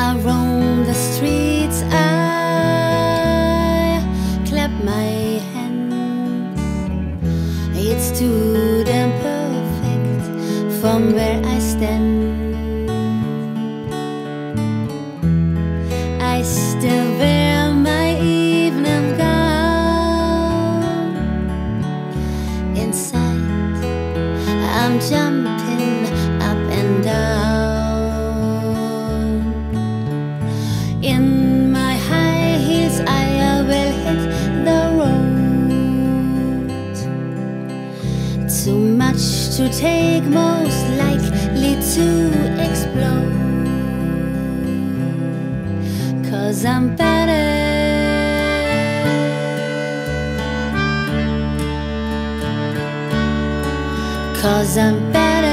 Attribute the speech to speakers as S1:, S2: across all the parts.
S1: I roam the streets, I clap my hands. It's too damn perfect from where I stand. I still wear my evening gown. Inside, I'm jumping up and down. In my high heels, I will hit the road. Too much to take, most likely to explode. 'Cause I'm better. 'Cause I'm better.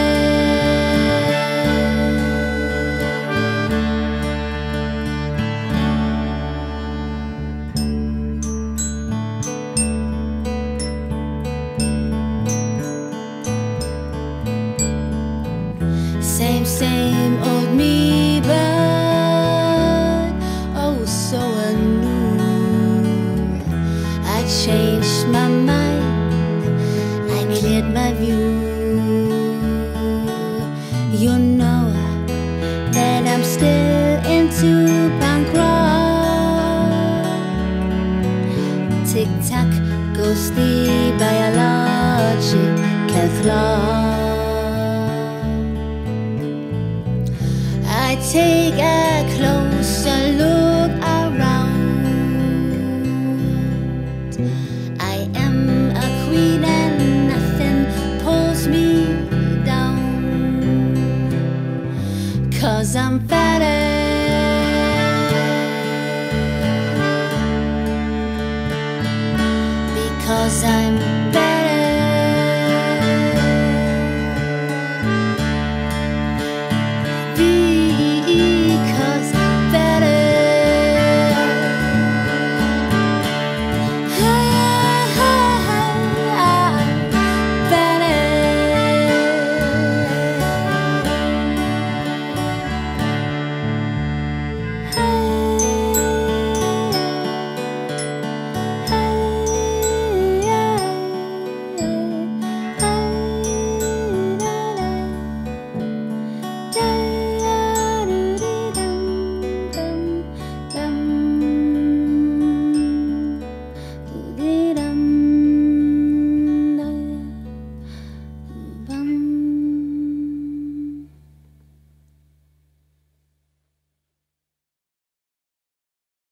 S1: Same old me, but oh so anew. I changed my mind, I cleared my view. You know that I'm still into punk rock. Tick-tock goes the biological clock. I take a closer look around. I am a queen and nothing pulls me down. 'Cause I'm better. Because I'm